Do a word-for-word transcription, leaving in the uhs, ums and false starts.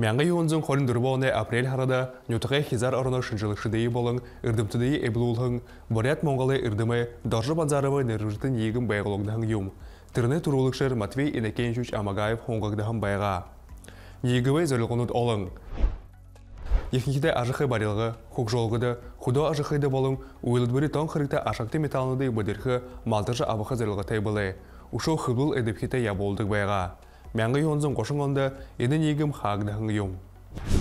Мәңгі юғынзың қорын дұрбауыны апрель харада нютықай хизар орына шынжылықшыдейі болың, үрдімтідейі әбілуылғың, Борят Монголы үрдімі Доржы Бадзарова нервжітін егін байғылығдығын юм. Түріне тұрулықшыр Матвей Иннокенчевич Амагаев хоңғағдығын байға. Егівай зөрліғынут олың. Ехнекеде ажықай барилғы, хук жолғыды, худо ажықайды болың, уйлыдбірі тон қырықта ашақты металыныды бұдырқы малтыжы абықы зөрліғытай бұлы. Ушо хыблыл эдепхите яболдық байға. Мәңгі юғынзың қошың онда, ені негім хағдығын юм.